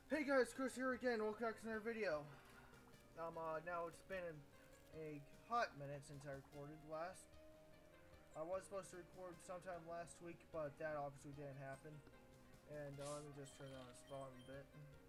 Hey guys, Chris here again. Welcome back to another video. Now it's been a hot minute since I recorded last. I was supposed to record sometime last week, but that obviously didn't happen. And let me just turn on the spawn a bit.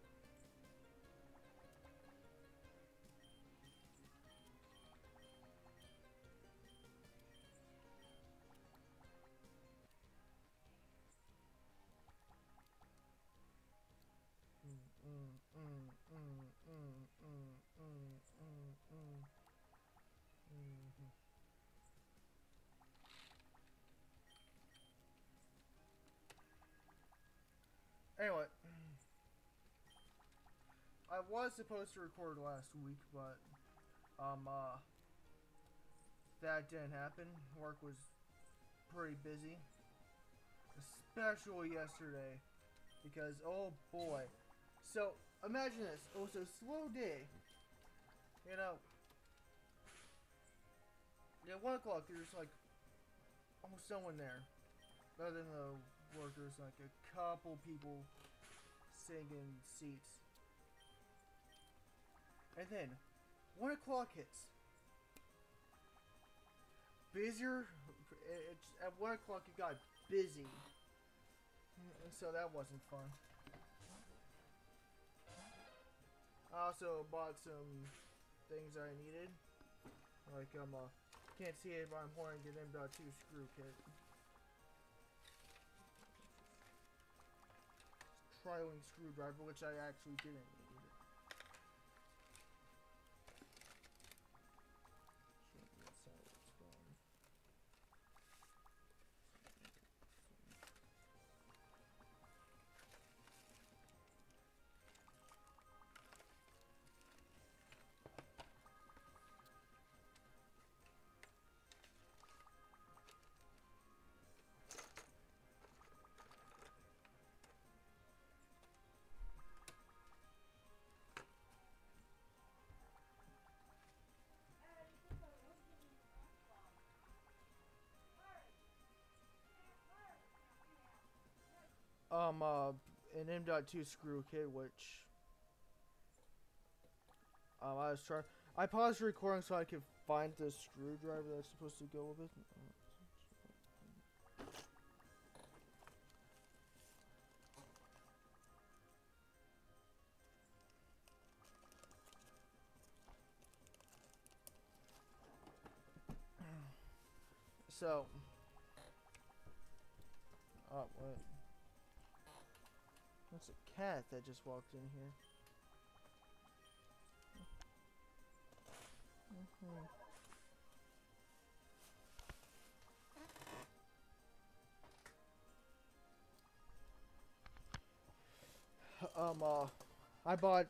Anyway, I was supposed to record last week, but that didn't happen. Work was pretty busy, especially yesterday, because oh boy. So imagine this. It was a slow day. You know, at 1 o'clock there's like almost no one there, other than the workers, like a couple people sitting in seats. And then 1 o'clock hits. Busier. At 1 o'clock it got busy, and so that wasn't fun. I also bought some things I needed, like can't see it, but I'm holding an M.2 screw kit. Trialing screwdriver, which I actually didn't need. An M.2 screw kit, which I paused the recording so I could find the screwdriver that's supposed to go with it. So, oh wait, that's a cat that just walked in here. I bought.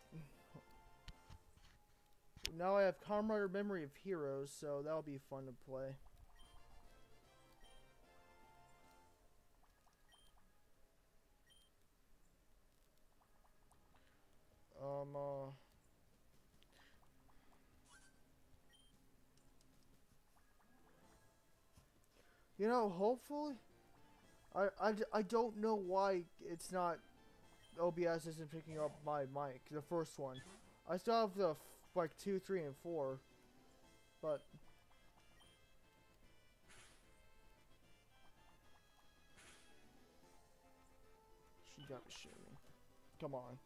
Now I have Comrade Memory of Heroes, so that'll be fun to play. You know, hopefully, I don't know why it's not, OBS isn't picking up my mic, the first one. I still have the, like, 2, 3, and 4, but... She got to shit me. Come on.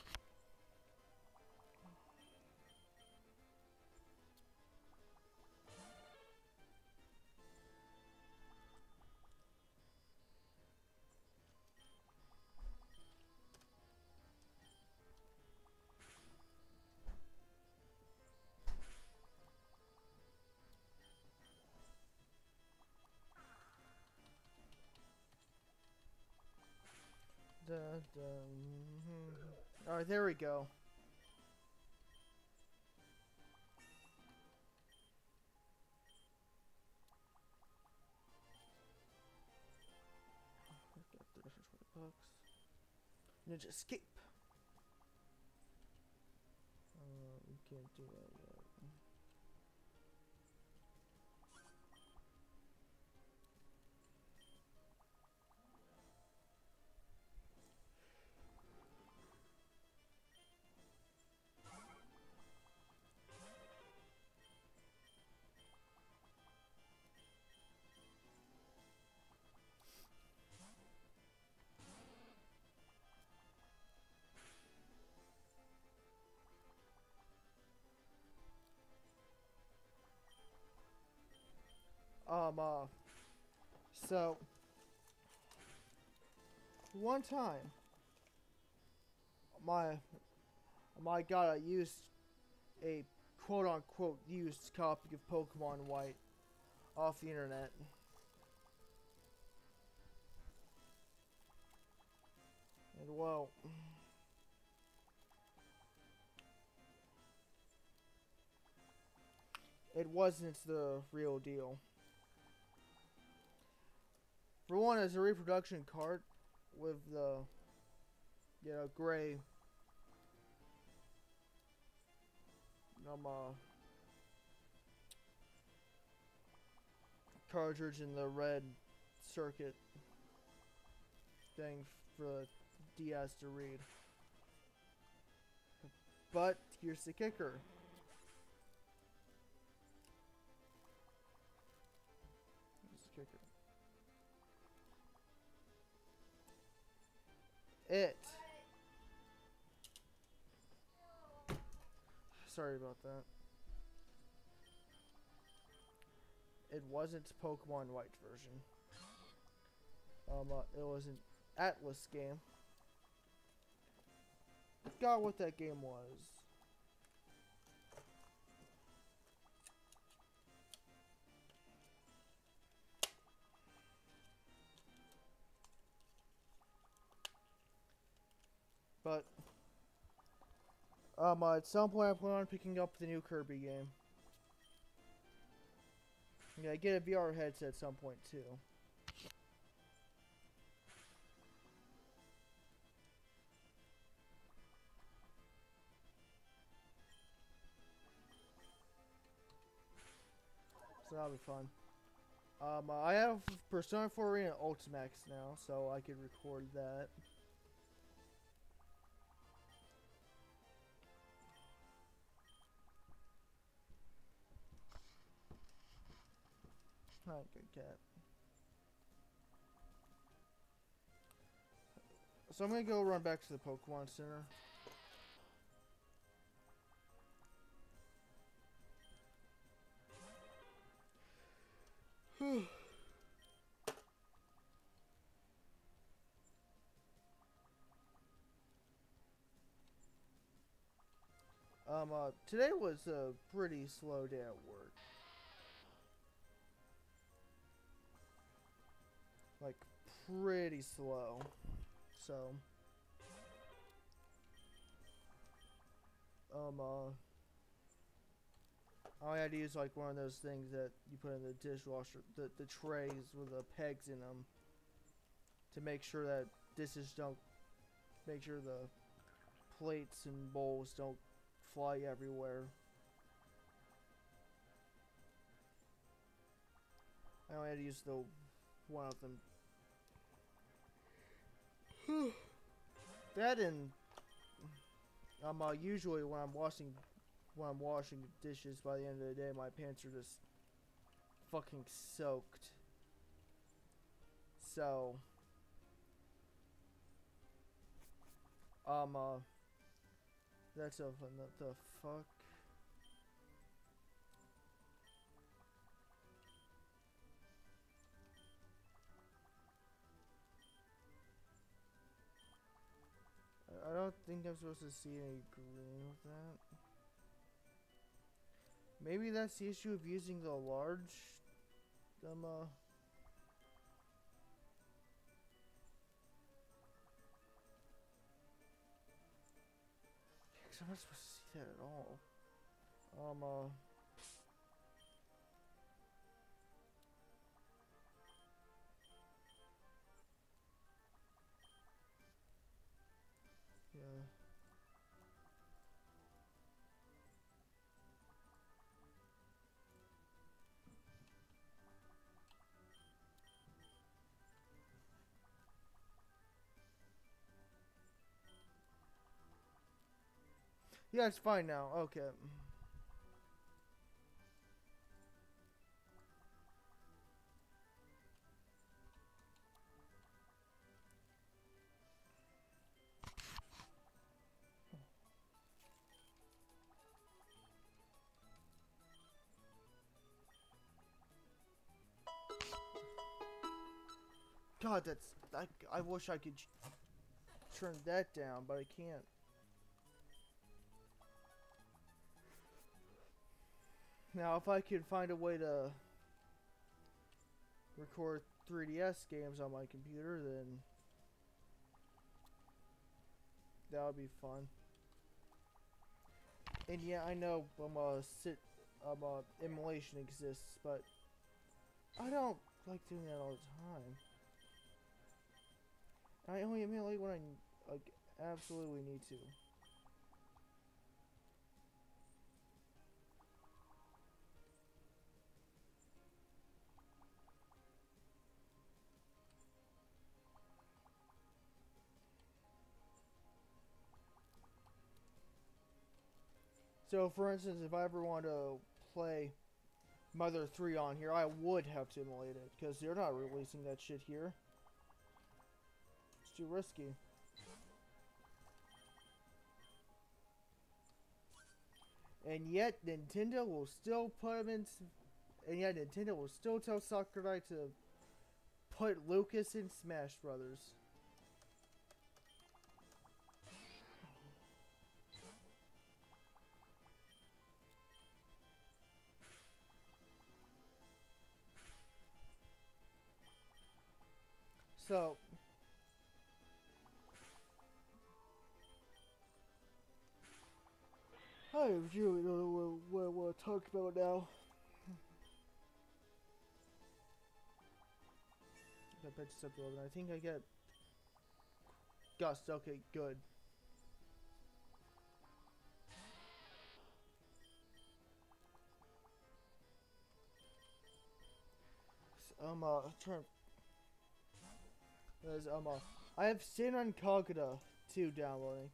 Alright, there we go. Got 30 for 20 bucks. Ninja escape. We can't do that yet. Um, uh, so, one time, my god, I used a quote-unquote used copy of Pokemon White off the internet. And well, it wasn't the real deal. For one, it's a reproduction cart with the, gray, cartridge and the red circuit thing for the DS to read. But here's the kicker. It. Sorry about that. It wasn't Pokemon White version. It was an Atlas game. Forgot what that game was. But at some point I plan on picking up the new Kirby game. Yeah, get a VR headset at some point too. So that'll be fun. I have Persona 4 Arena Ultimax now, so I could record that. Alright, good cat. So I'm gonna go run back to the Pokemon Center. Today was a pretty slow day at work. Like, pretty slow. So, I had to use like one of those things that you put in the dishwasher, the trays with the pegs in them, to make sure that dishes don't, make sure the plates and bowls don't fly everywhere. I only had to use the one of them. That and usually when I'm washing dishes, by the end of the day my pants are just fucking soaked. So that's a what the fuck. I don't think I'm supposed to see any green with that. Maybe that's the issue of using the large, Cause I'm not supposed to see that at all. Yeah. Yeah, it's fine now. Okay. God, that's... I wish I could turn that down, but I can't. Now, if I could find a way to record 3DS games on my computer, then that would be fun. And yeah, I know emulation exists, but I don't like doing that all the time. I only emulate when I absolutely need to. So, for instance, if I ever want to play Mother 3 on here, I would have to emulate it, because they're not releasing that shit here. It's too risky. And yet, Nintendo will still put them in... And yet, Nintendo will still tell Sakurai to put Lucas in Smash Brothers. So, I really don't know what I want to talk about now. I bet you something. I think I get Gust. Okay, good. Turn. There's I have Sin Incognita 2 downloading.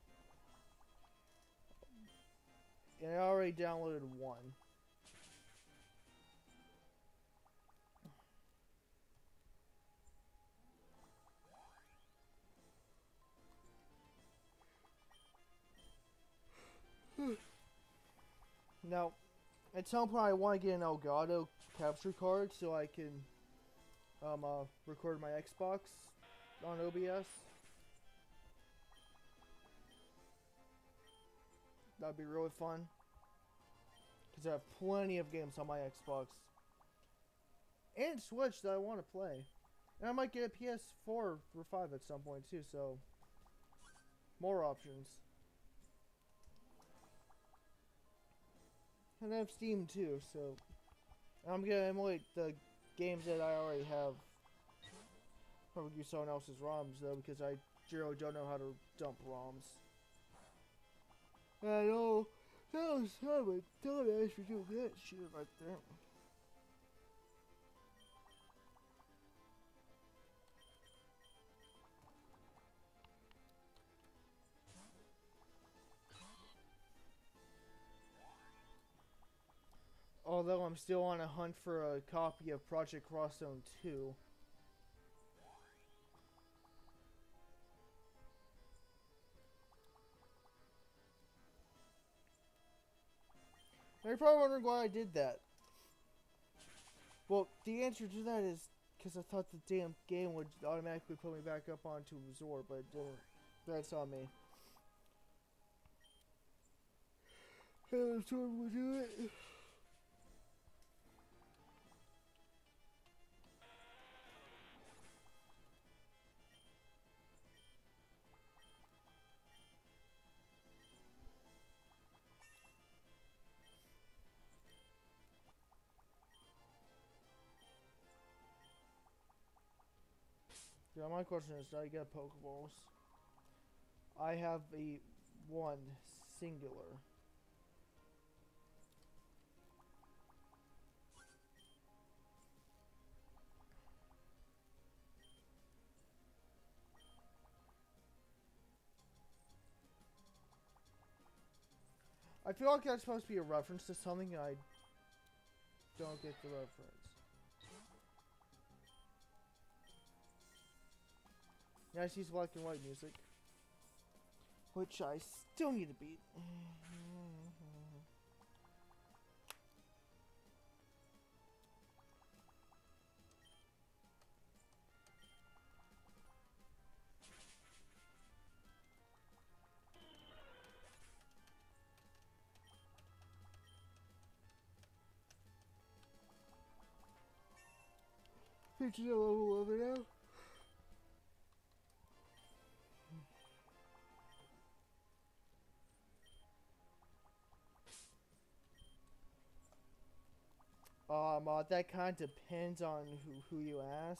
And I already downloaded 1. Now, at some point I want to get an Elgato capture card so I can record my Xbox on OBS. That'd be really fun. Because I have plenty of games on my Xbox. And Switch that I want to play. And I might get a PS4 or 5 at some point too, so... More options. And I have Steam too, so... I'm gonna emulate the games that I already have. Probably use someone else's ROMs though, because I really don't know how to dump ROMs. I know. That was time. Don't ask me to do that shit right there. Although I'm still on a hunt for a copy of Project Cross Zone 2. Now you're probably wondering why I did that. Well, the answer to that is because I thought the damn game would automatically put me back up onto Resort, but it didn't. That's on me. I'm sure we'll do it. Yeah, my question is, do I get Pokeballs? I have a 1 singular. I feel like that's supposed to be a reference to something and I don't get the reference. Yeah, I see black and white music. Which I still need to beat. Reaching a level 11 now. That kind of depends on who you ask.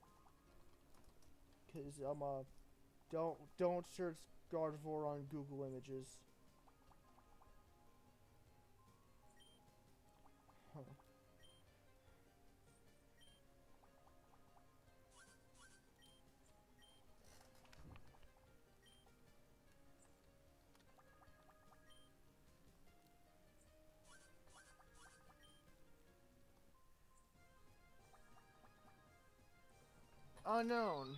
Cause don't search Gardevoir on Google Images. Huh. Unknown.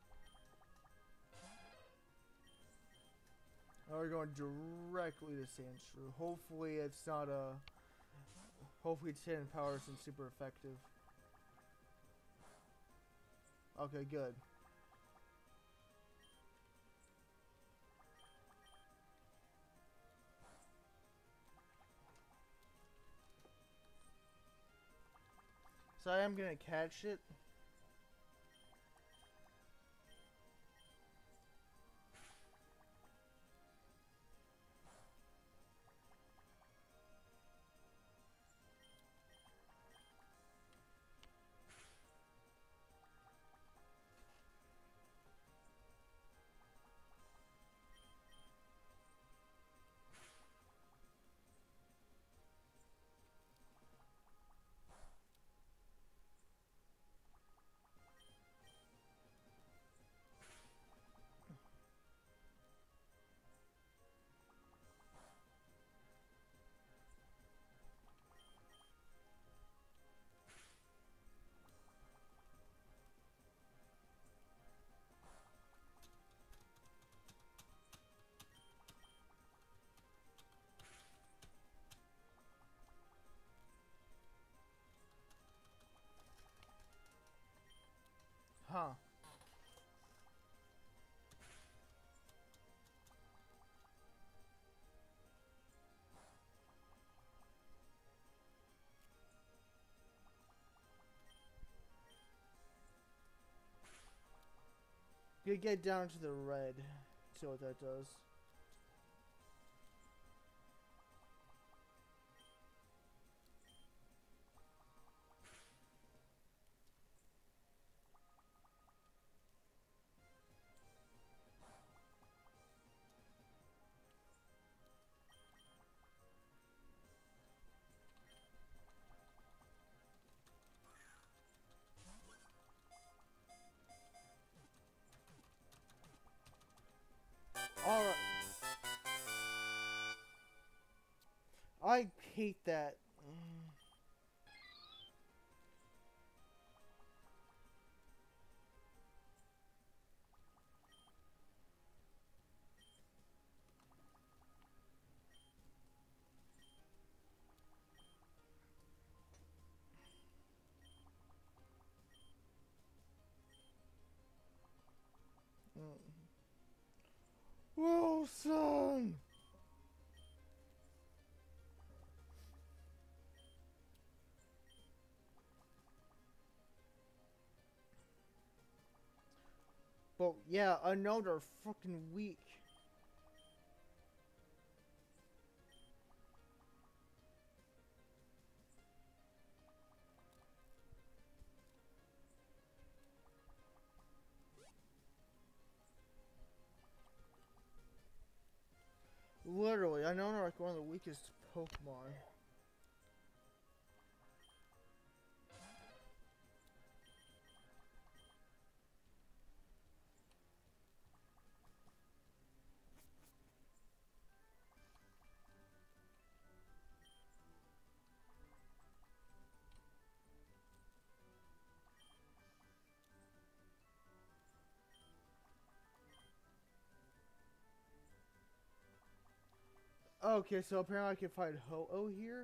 We're going directly to Sandshrew. Hopefully it's not a... Hopefully its hidden power isn't super effective. Okay, good. So I am gonna catch it. Huh. You get down to the red. See what that does. Alright. I hate that. Wilson! But yeah, I know they're fucking weak. Literally, I know they're like one of the weakest Pokemon. Okay, so apparently I can find Ho-Oh here.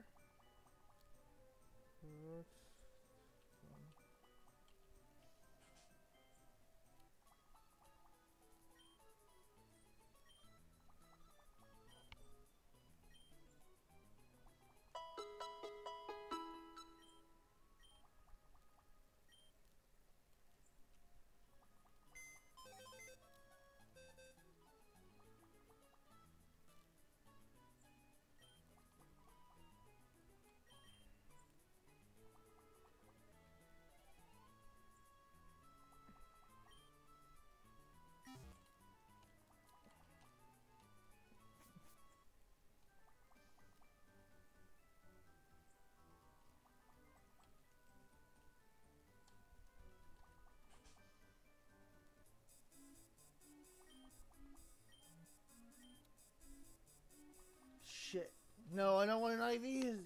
shit. No, I don't want an IVs.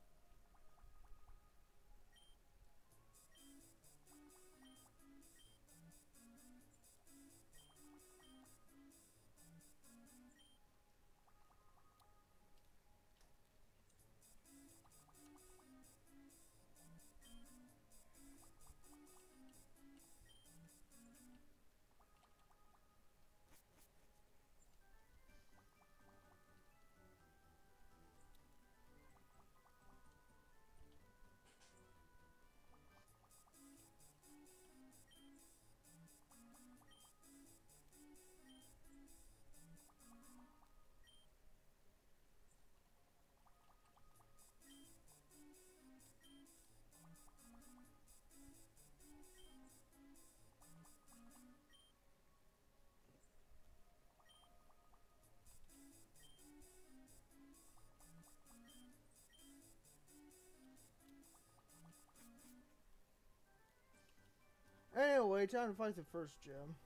Anyway, time to fight the first gym.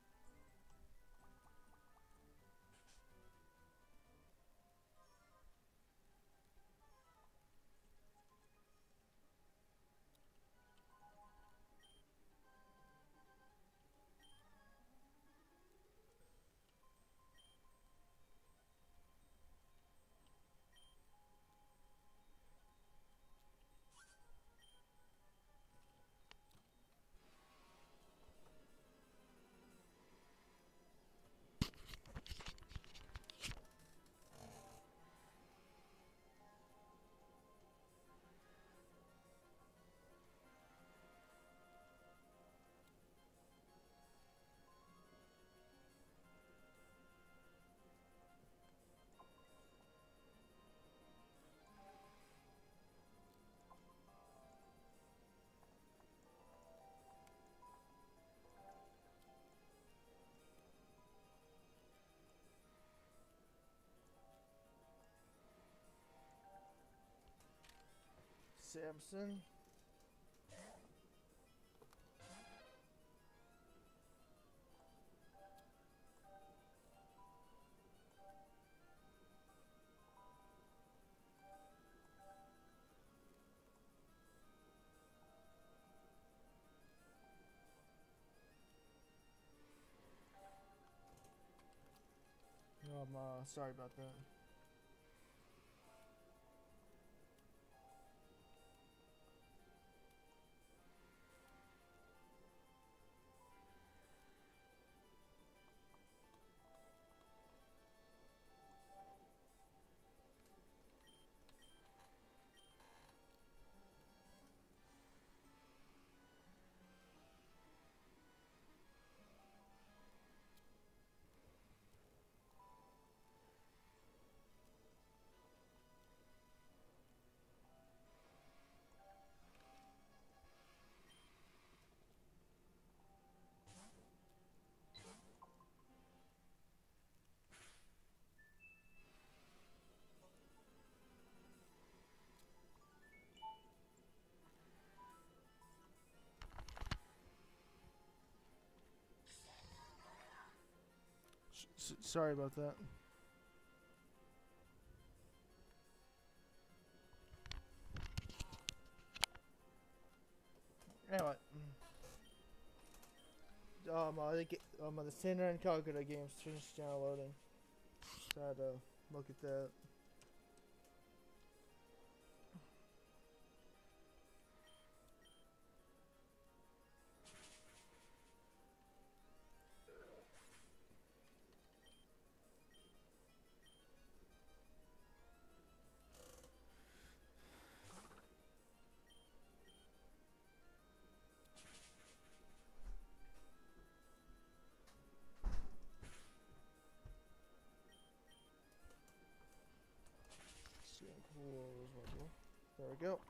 Samson. Sorry about that. Sorry about that. Anyway, the Sinner and Calcutta games finished downloading. Just had to look at that. There we go.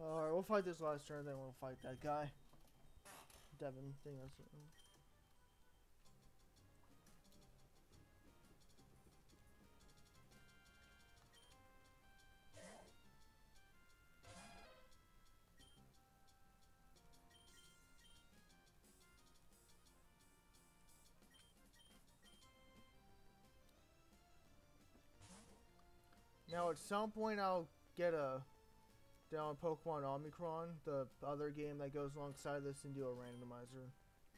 Alright, we'll fight this last turn, then we'll fight that guy. Devin thing. Now, at some point, I'll get a down Pokemon Omicron, the other game that goes alongside this, and do a randomizer.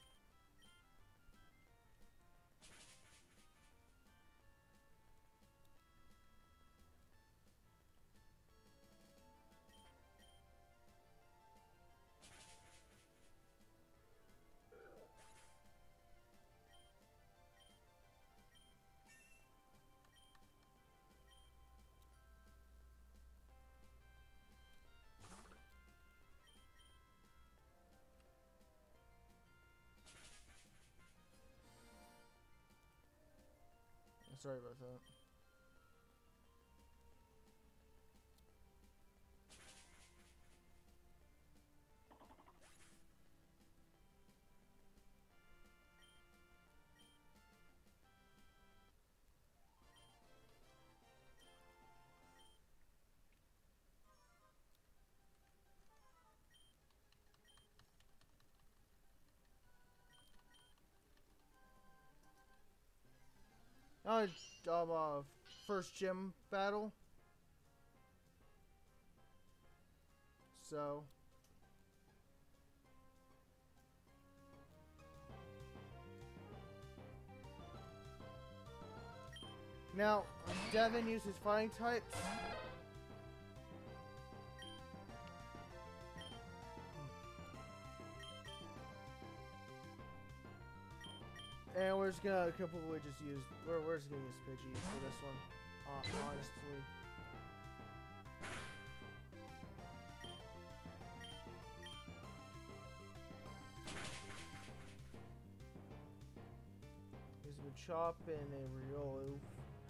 Sorry about that. First gym battle. So. Now, Devin uses fighting types. And we're just gonna completely just use. We're just gonna use Pidgey for this one. Honestly. Use a Chop and a Riolu.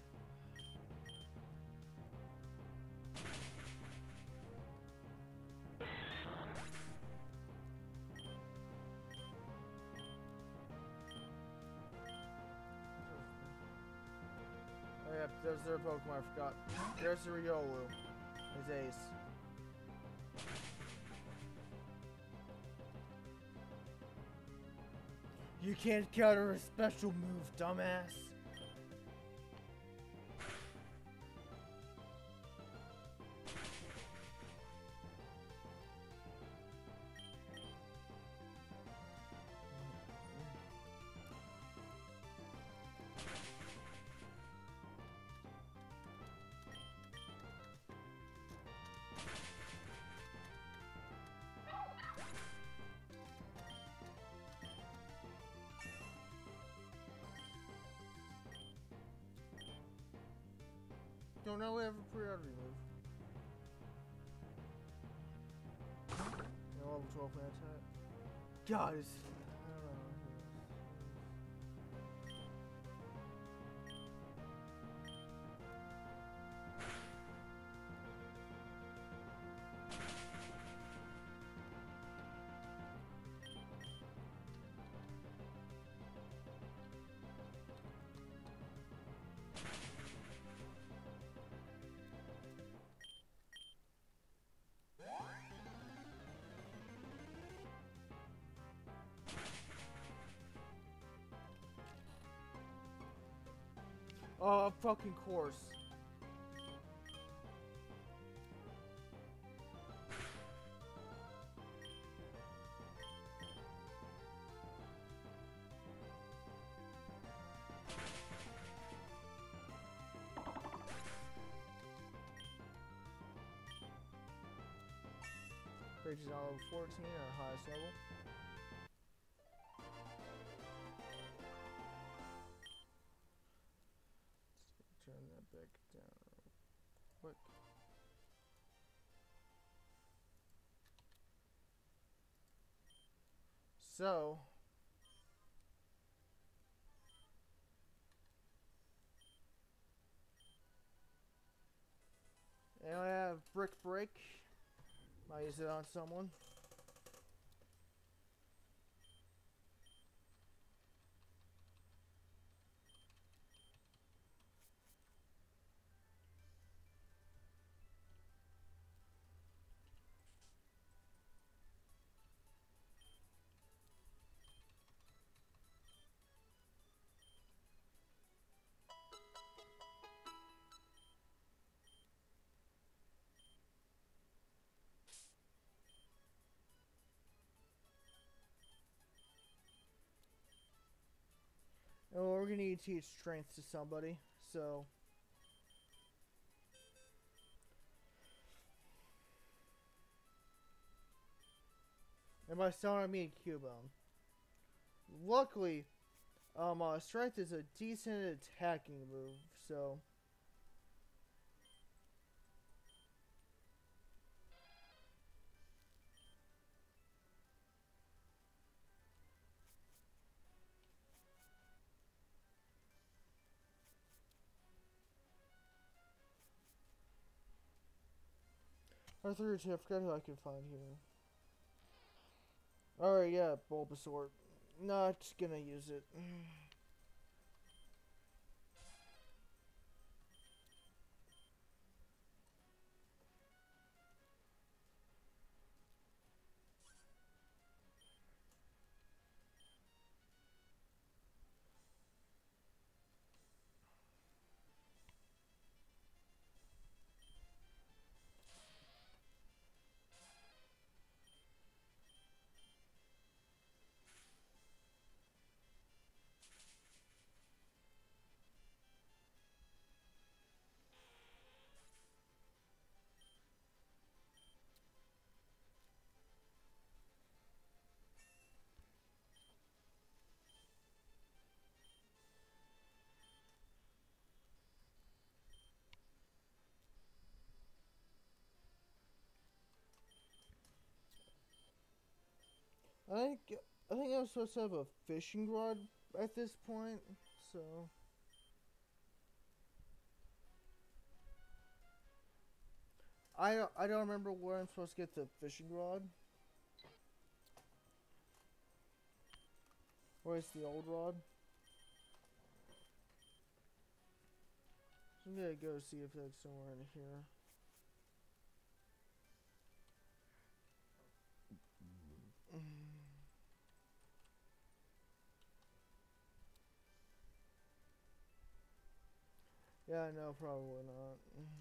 Oh yeah, there's their Pokemon, I forgot. There's the Riolu. His ace. You can't counter a special move, dumbass. Don't know we have a priority move. No, level 12 man attack. God, it's... I don't know. Oh, fucking course. Rage is on level 14, our highest level. Turn that back down real quick. So, and I have Brick Break. Might use it on someone. And we're gonna need to teach strength to somebody, so. And by someone I mean Cubone. Luckily, strength is a decent attacking move, so. I forgot who I could find here. Alright, yeah, Bulbasaur. Not gonna use it. I think I think I'm supposed to have a fishing rod at this point, so. I don't remember where I'm supposed to get the fishing rod. Where's the old rod? So I'm gonna go see if that's somewhere in here. Yeah, no, probably not.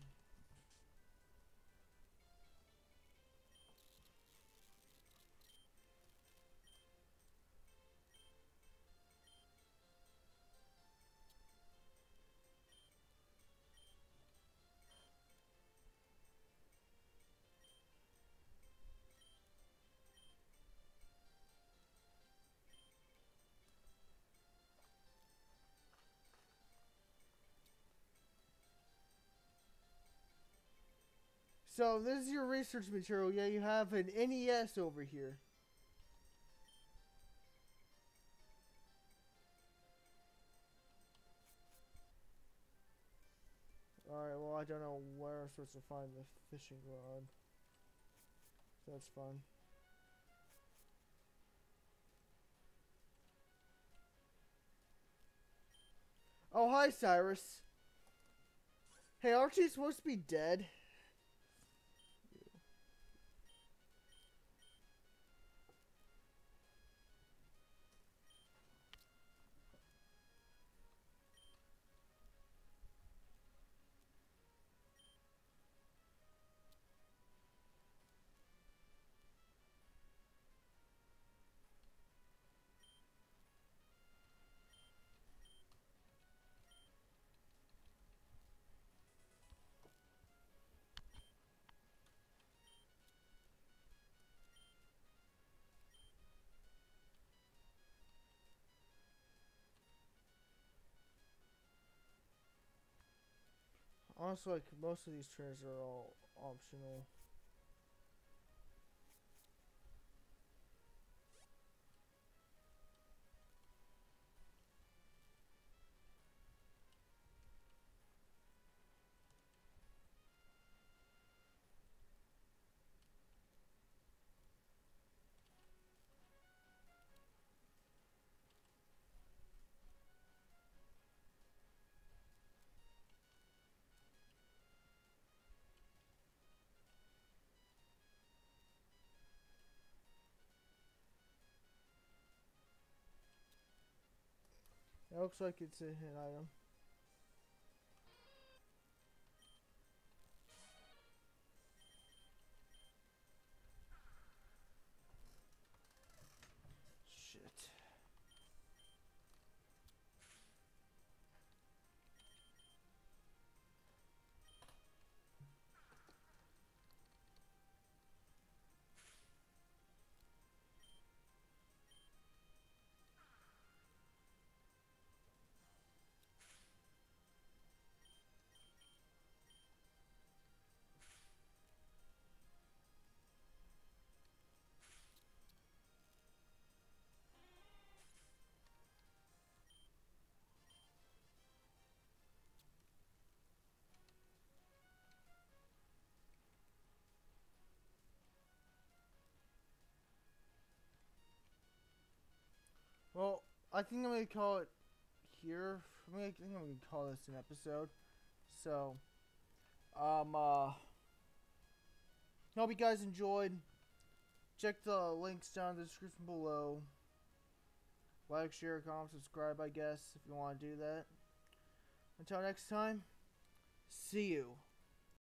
So this is your research material. Yeah, you have an NES over here. Alright, well I don't know where I'm supposed to find the fishing rod. So that's fun. Oh, hi Cyrus. Hey, aren't you supposed to be dead? Honestly, like, most of these trains are all optional. It looks like it's a hit item. Shit. Well, I think I'm gonna call it here. I think I'm gonna call this an episode. So, hope you guys enjoyed. Check the links down in the description below. Like, share, comment, subscribe, I guess, if you want to do that. Until next time, see you.